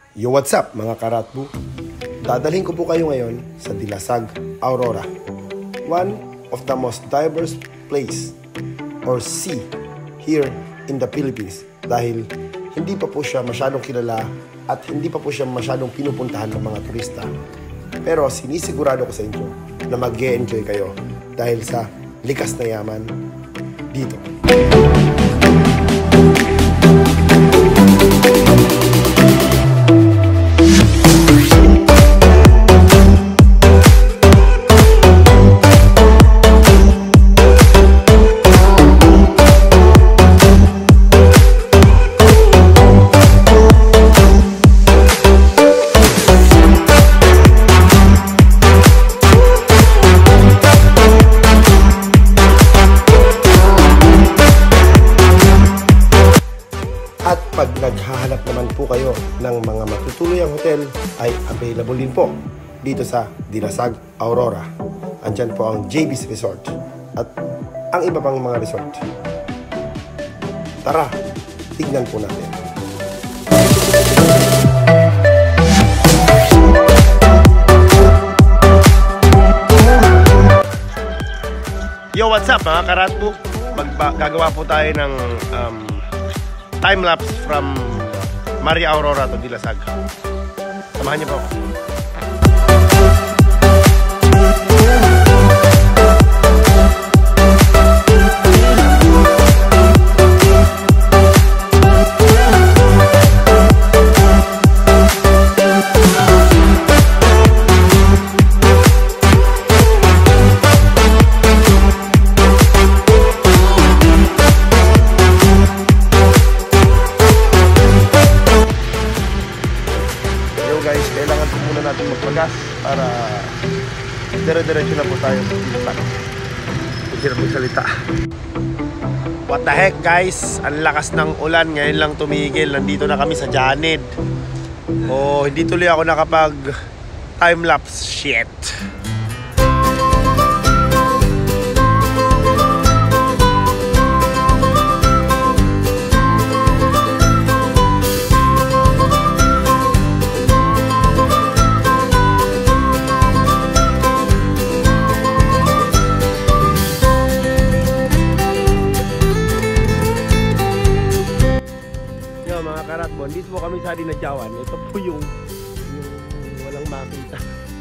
Yo, what's up mga karatbu? Dadalhin ko po kayo ngayon sa Dilasag, Aurora. One of the most diverse place or sea here in the Philippines dahil hindi pa po siya masyadong kilala at hindi pa po siya masyadong pinupuntahan ng mga turista. Pero sinisigurado ko sa inyo na mag-e-enjoy kayo dahil sa likas na yaman dito. At pag naghahanap naman po kayo ng mga matutuluyang hotel ay available din po dito sa Dilasag, Aurora. Andyan po ang JB's Resort at ang iba pang mga resort. Tara, tignan po natin. Yo, what's up mga karatbu? Gagawa po tayo ng time-lapse from Maria Aurora to Dilasag. Samahan niyo po ako. Guys, kailangan po muna natin magpagas para dire-diretso na po tayo sa Dilasag. Hirap magsalita. What the heck guys, ang lakas ng ulan, ngayon lang tumigil. Nandito na kami sa Janid. Oh, hindi tuloy ako nakapag time-lapse. Shit. Mga karatbon, dito po kami sa Dinadyawan. Ito po yung walang makita.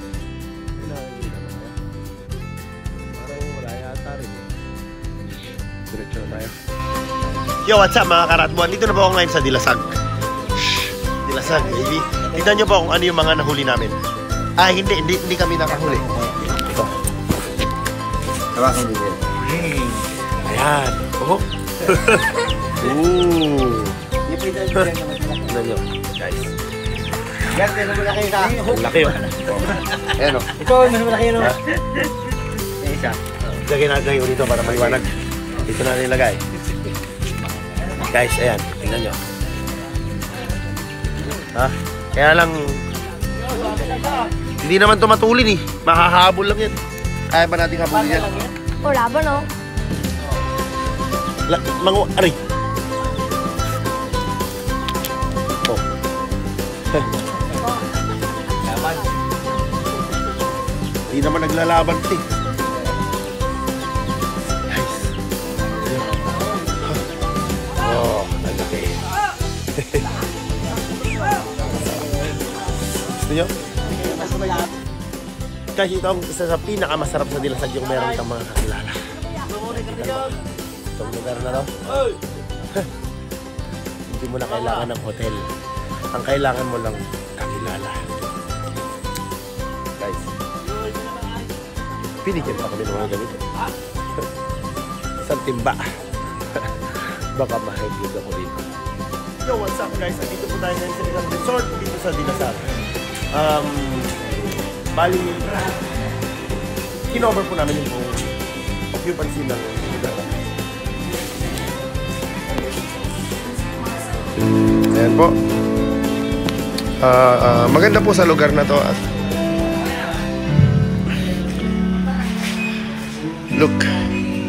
Parang wala yata rin. Diretso na tayo. Yo, what's up mga karatbon? Dito na po ako ngayon sa Dilasag. Dilasag, baby. Tignan nyo po kung ano yung mga nahuli namin. Ah, hindi kami nakahuli. Ito. Hawakan mo din. Ayan. Oh. Ooh. Tignan nyo, guys. Yan, mas malaki ka. Ang laki yun. Ayan o. Ito, mas malaki yun o. Yan isa. Lagay natin yung dito para maliwanag. Dito na nilagay. Guys, ayan. Tingnan nyo. Ha? Kaya lang hindi naman ito matulin eh. Mahahabol lang yan. Kaya ba natin habulin yan? Wala ba no? Aray. Hindi naman naglalaban ito eh. Guys. Oh, nalaki. Gusto nyo? Guys, ito ang isa sa pinakamasarap sa Dilasag yung meron kang mga kakilala. Itong lugar na to. Hindi mo na kailangan ng hotel. Ang kailangan mo lang kakilala. Guys, pinigyan pa kami ng mga ganito. Isang timba. Baka mahiglig ako dito. Yo, what's up guys? Dito po tayo ngayon sa isang resort dito sa Dilasag. Bali, kinover po namin yung occupancy ng lugar. Ayan po. Maganda po sa lugar na to at look,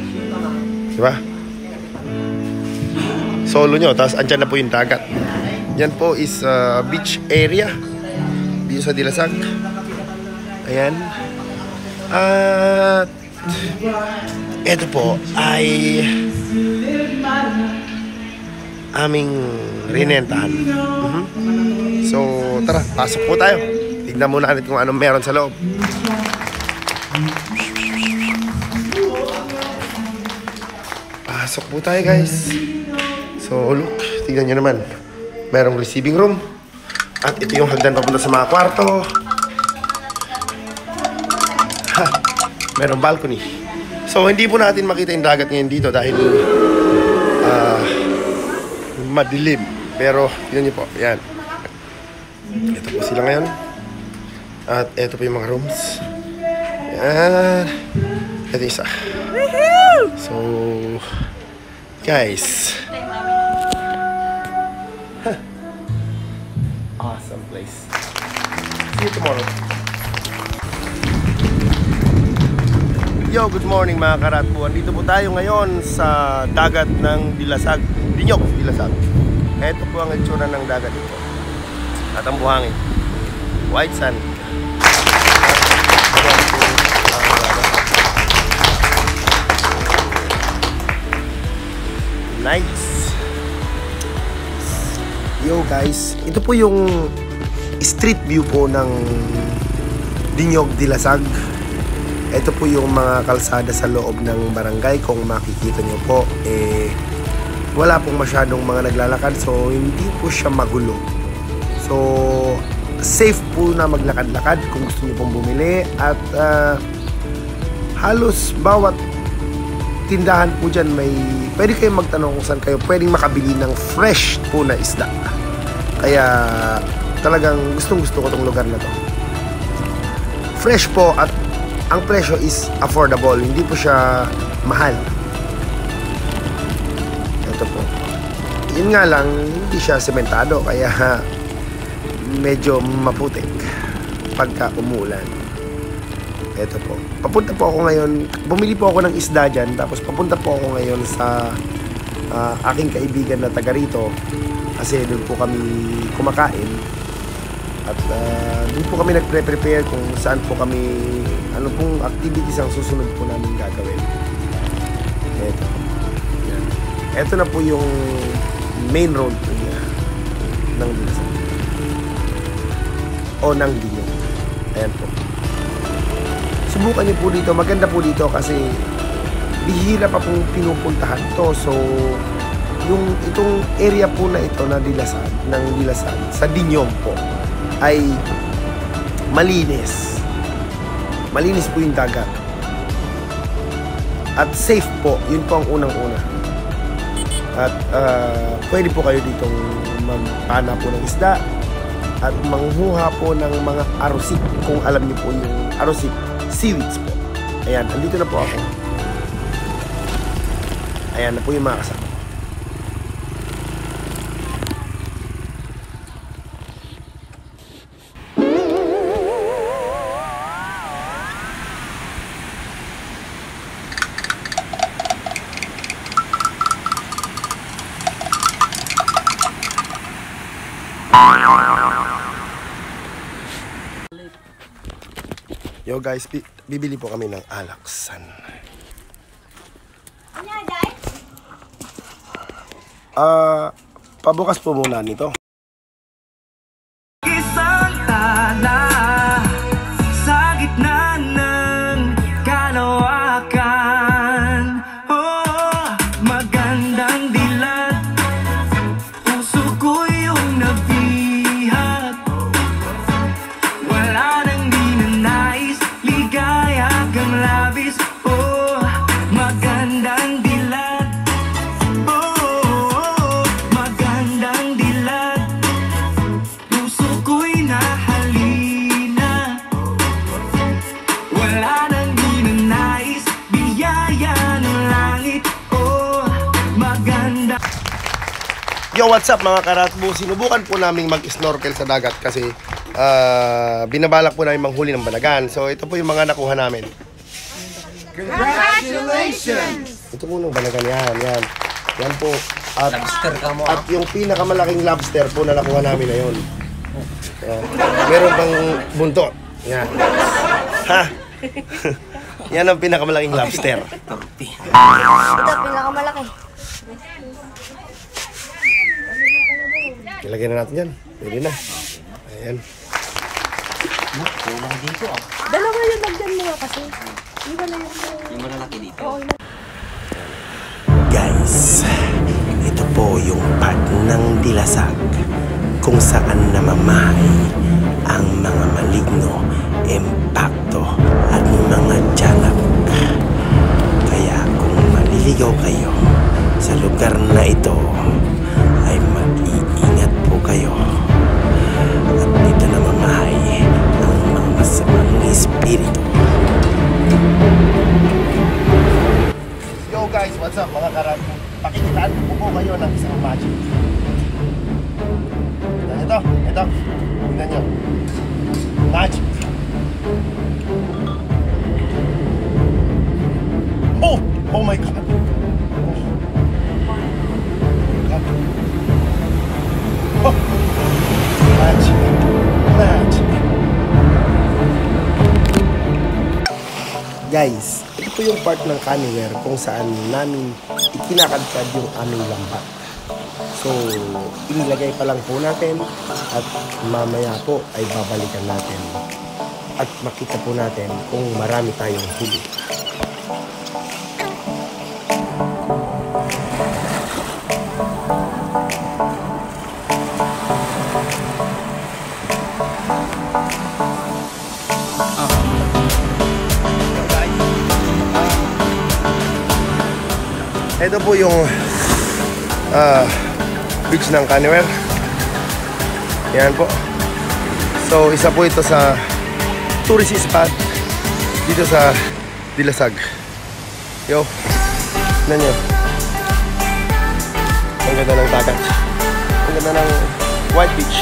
diba? Solo nyo, tapos andyan na po yung dagat. Yan po is beach area dito sa Dilasag. Ayan. At ito po ay aming rinentahan. So tara, pasok po tayo. Tignan muna natin kung anong meron sa loob. Pasok po tayo, guys. So look, tignan nyo naman. Merong receiving room. At ito yung hagdan papunta sa mga kwarto. Ha, merong balcony. So hindi po natin makita yung dagat ngayon dito dahil madilim. Pero tignan nyo po, yan. Ito po sila ngayon. At ito po yung mga rooms. Yan. Ito isa. So guys, awesome place. See you tomorrow. Yo, good morning mga karatbo. Andito po tayo ngayon sa dagat ng Dilasag. Dinyog, Dilasag. Ito po ang itsura ng dagat dito. At ang buhangin, white sand. Nice. Yo guys, ito po yung street view po ng Dinyog, Dilasag. Ito po yung mga kalsada sa loob ng barangay. Kung makikita nyo po, wala pong masyadong mga naglalakad. So hindi po siya magulo. So safe po na maglakad-lakad kung gusto nyo pong bumili. At halos bawat tindahan po dyan may pwede kayong magtanong kung saan kayo pwedeng makabili ng fresh po na isda. Kaya talagang gustong-gusto ko tong lugar na to. Fresh po at ang presyo is affordable. Hindi po siya mahal. Ito po. Yun nga lang, hindi siya sementado kaya medyo maputik pagka umulan. Ito po. Papunta po ako ngayon. Bumili po ako ng isda dyan. Tapos papunta po ako ngayon sa aking kaibigan na taga rito. Kasi doon po kami kumakain. At doon po kami nagpre-prepare kung saan po kami, ano pong activities ang susunod po namin gagawin. Ito po. Yan. Ito na po yung main road po niya ng Dilasag. O ng Dinyog. Ayan po. Subukan niyo po dito. Maganda po dito kasi bihira pa pong pinupuntahan to. So yung itong area po na ito na Dilasag, ng Dilasag sa Dinyog po ay malinis. Malinis po yung dagat. At safe po. Yun po ang unang-una. At pwede po kayo ditong magpana po ng isda at manghuha po ng mga arosip. Kung alam niyo po yung arosip, seaweeds po. Ayan, andito na po ako. Ayan na po yung mga kasama. Yo guys, bibili po kami ng alaksan. Pabukas po muna nito. Isang tala sa gitna ng kalawakan. Oh, magandang dilat. Puso ko yung nabihat. Wala nang dinanais, ligaya kang labis. Oh, magandang dilat. Oh, magandang dilat. Puso ko'y nahalina. Wala nang dinanais, biyaya ng langit. Oh, maganda. Yo, what's up mga karatbo? Sinubukan po namin mag-snorkel sa dagat kasi binabalak po namin manghuli ng balagan. So ito po yung mga nakuha namin. Congratulations! Ito po ng balagan yan. Yan po. At, Lobster ka mo. at yung pinakamalaking lobster po na nakuha namin na yun. Yan. Meron pang buntot. Yan. Ha? Yan ang pinakamalaking lobster. Ito, pinakamalaki. Ilagay na natin yan. Pwede na. Ayan. Kulang dito ah. Dalawa yung nagdan mo kasi. Di ba na yung... Yung malalaki dito. Oo, Guys, ito po yung part ng dilasag kung saan namamahay ang mga maligno, impacto at mga tiyanak. Kaya kung maliligaw kayo sa lugar na ito, ay mag-iingat po kayo. At dito namamahay ang mga masamang espiritu. Yo guys, what's up mga karang? Pakikitaan ko po kayo ng isang magic. Ito. Tingnan nyo. Magic. Oh my God. Oh. Magic. Guys, ito po yung part ng Caniware kung saan namin ikinakadkad yung aming lambat. So, inilagay pa lang po natin at mamaya po ay babalikan natin at makita po natin kung marami tayong huli. Ito po yung beach ng Caniware. Yan po. So, isa po ito sa tourist spot dito sa Dilasag. Yo, tignan nyo. Ang ganda ng dagat. Ang ganda ng white beach.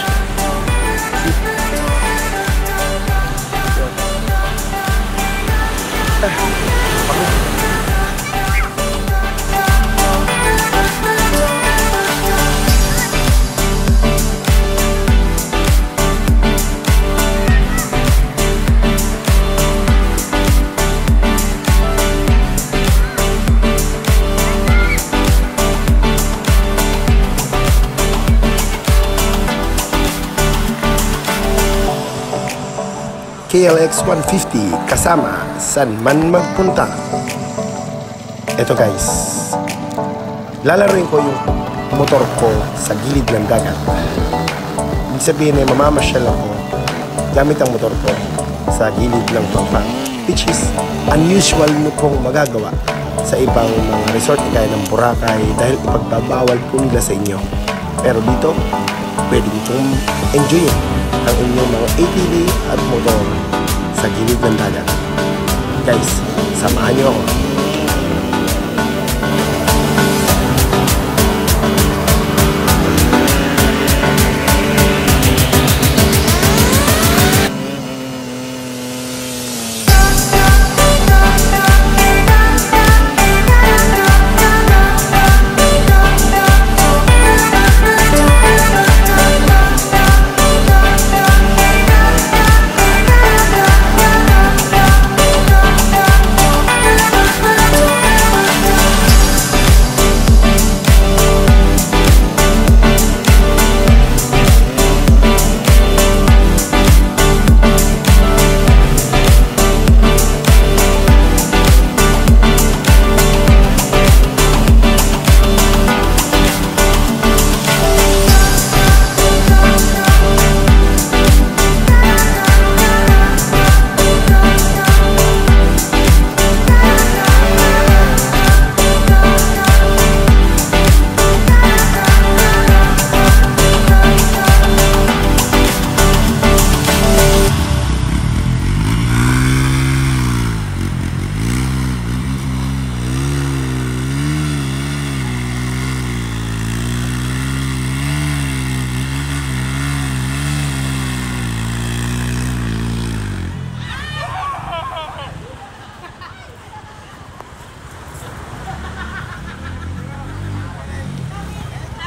KLX 150 kasama saan man magpunta. Eto guys, lalaroin ko yung motor ko sa gilid ng dagat. Ibig sabihin ay mamamasyal ako gamit ang motor ko sa gilid ng pampang, which is unusual mo pong magagawa sa ibang mga resort kaya ng Boracay dahil ipagbabawal po nila sa inyo. Pero dito, pwede itong enjoyin ang inyong mga ATV at motor sa gilid ng dagat. Guys, samahan niyo ako.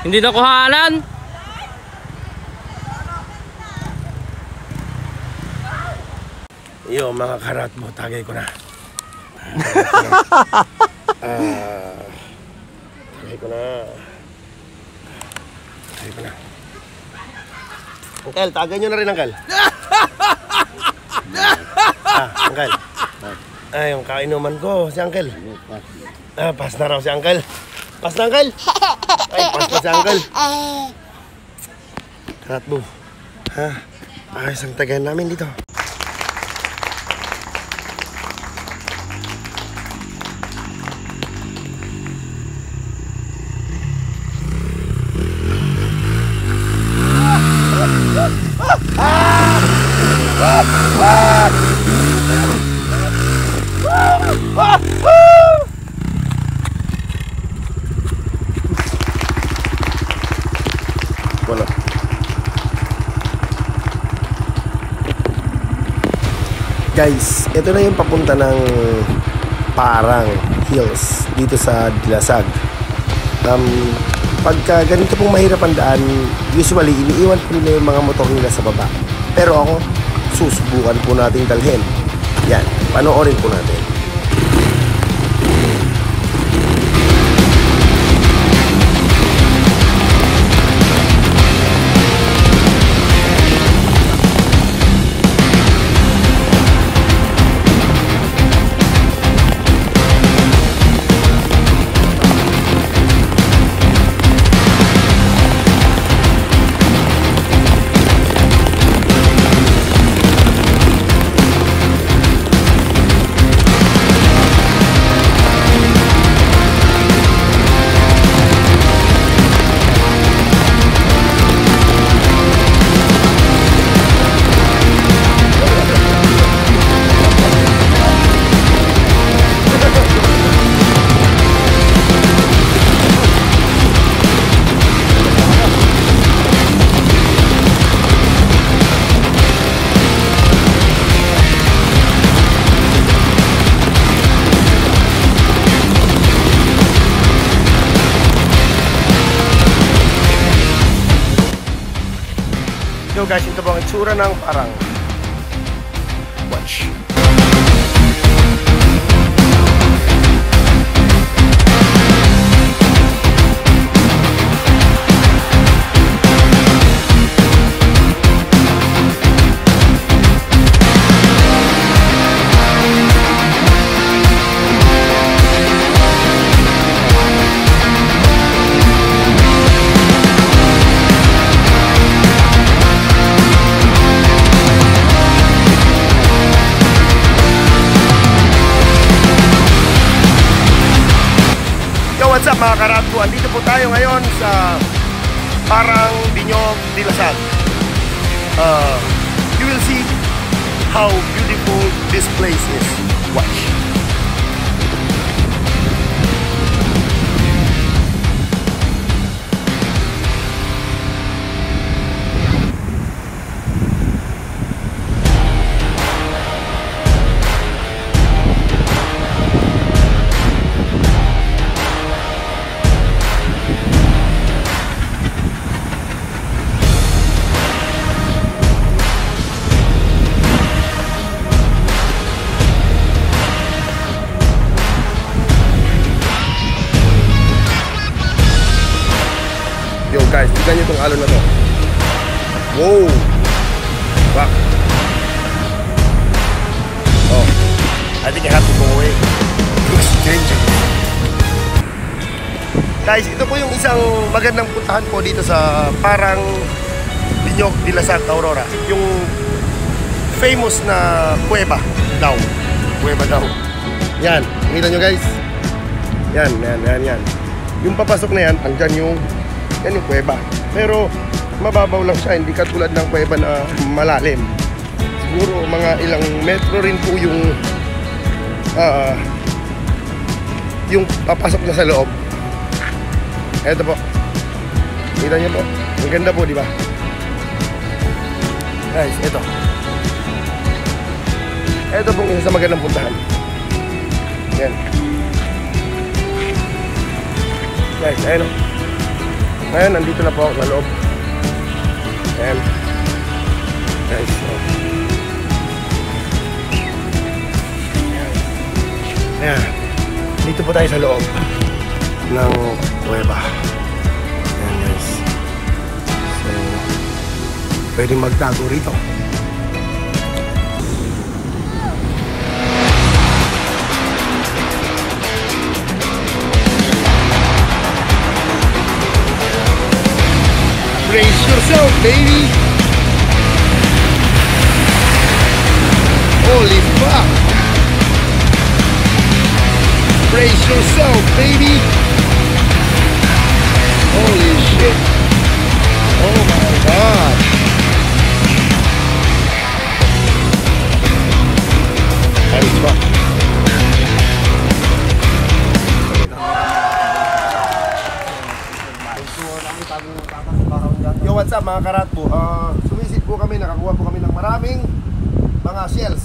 Hindi na kuhanan. Yo, mga karat mo, tagay ko na. Tagay ko na. Tagay ko na. Uncle, tagay nyo na rin, Uncle. Uncle. Yung kainuman ko, si Uncle. Pas na raw si Uncle. Pas na, Uncle. Ay, pas na si Uncle. Karat mo. Ayos ang tagayan namin dito. Wala. Guys, ito na yung papunta ng Parang Hills dito sa Dilasag. Pagka ganito pong mahirap ang daan, usually iniiwan po nila yung mga motor nila sa baba. Pero ako, susubukan po nating dalhin. Yan, panoorin po natin. So guys, ito bang itsura ng Parang. Watch. What's up mga karatko? Andito po tayo ngayon sa Parang Binyog, Dilasag. You will see how beautiful this place is. Watch. Yo guys, tignan nyo itong alon na to. Wow! Back. Oh, I think I have to go away. Looks changing. Guys, ito po yung isang magandang puntahan po dito sa Parang Binyog, Dilasag, Aurora. Yung famous na kuweba daw. Kuweba daw. Yan, nakita nyo guys. Yan. Yung papasok na yan, andyan yung kuweba. Pero mababaw lang siya, hindi katulad ng kuweba na malalim. Siguro mga ilang metro rin po yung papasok niya sa loob. Eto po. Kita niyo po. Ang ganda po, di ba? Guys, eto. Eto pong isa sa magandang puntahan. Yan. Guys, ayun o. Ngayon, nandito na po ako sa loob. Ayan. Guys, so. Ayan. Dito po tayo sa loob ng kuweba. Ayan guys. So, pwede magtago rito. Brace yourself, baby! Holy fuck! Brace yourself, baby! Holy shit! Oh my god! That is fuck. Yo, what's up mga karatbo? Sumisid po kami, nakakuha po kami ng maraming mga shells.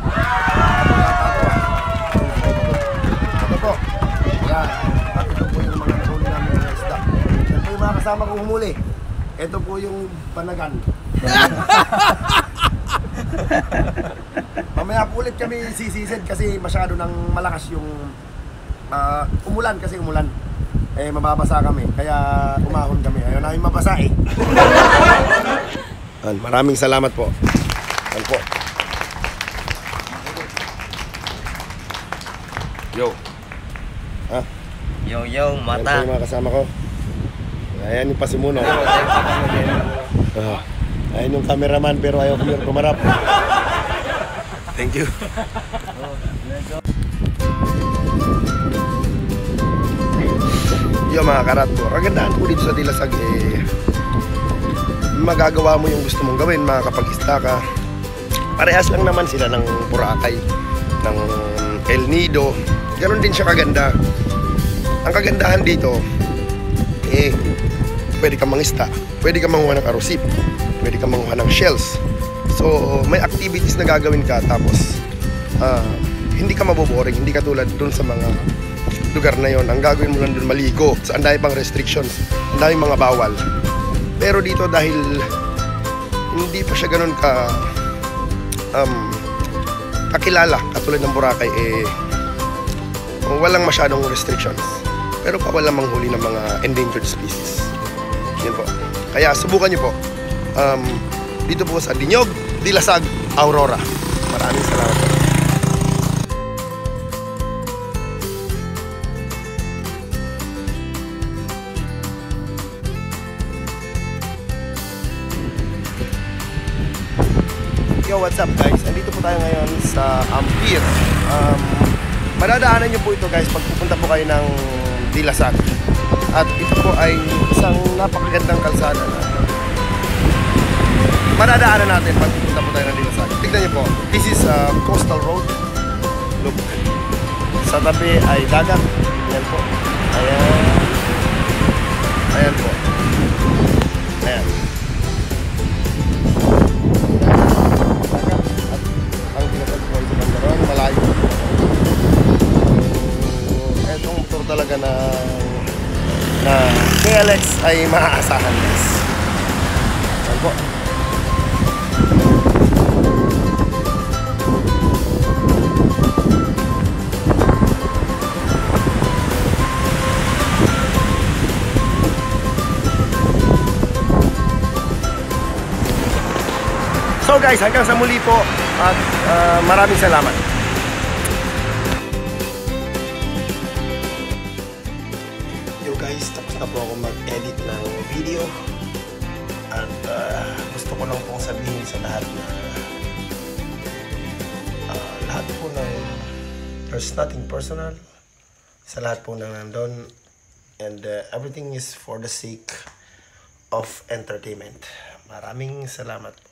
Ito po. Yan. At ito po yung mga nahuli namin ng isda. Yan po yung mga kasama kong humuli. Ito po yung panagan. Mamaya po ulit kami sisisid kasi masyado nang malakas yung umulan kasi umulan. Eh, mababasa kami, kaya umahon kami. Ayaw namin mabasa eh. Maraming salamat po. Yan po. Yo. Ha? Yo, mata. Yan po yung mga kasama ko. Ayan yung pasimuno. Ayan yung cameraman pero ayaw kumarap. Thank you. Yo mga karatbo, kagandaan po dito sa Dilasag eh, magagawa mo yung gusto mong gawin, makakapag-ista ka. Parehas lang naman sila ng Boracay, ng El Nido. Ganon din siya kaganda. Ang kagandahan dito eh, pwede kang mangista, pwede kang manguha ng arosip, pwede kang manguha ng shells. So may activities na gagawin ka, tapos hindi ka maboboring, hindi ka tulad dun sa mga lugar na yon. Ang gagawin mo lang dun maligo. So, ang dami pang restrictions, ang dami mga bawal. Pero dito dahil hindi pa siya ganun kakilala katulad ng Boracay eh, walang masyadong restrictions. Pero pa walang manghuli ng mga endangered species. Yan po. Kaya subukan niyo po. Dito po sa Dinyog, Dilasag, Aurora. Maraming salamat po. Yo, what's up guys? Andito po tayo ngayon sa Ampir. Madadaanan nyo po ito guys pag pupunta po kayo ng Dilasag. At ito po ay isang napakagandang kalsada na madadaanan natin pag pupunta po tayo ng Dilasag. Tignan nyo po, this is a coastal road. Look, sa tabi ay dagat. Ayan po. Ayan. Ayan po. Ayan. Malayo. Etong motor talaga na KLX ay maaasahan guys. Ayan po. So guys, hanggang sa muli po at maraming salamat. Guys, tapos na po ako mag-edit ng video at gusto ko lang pong sabihin sa lahat na lahat po ng there's nothing personal sa lahat po ng nandun, and everything is for the sake of entertainment. Maraming salamat po.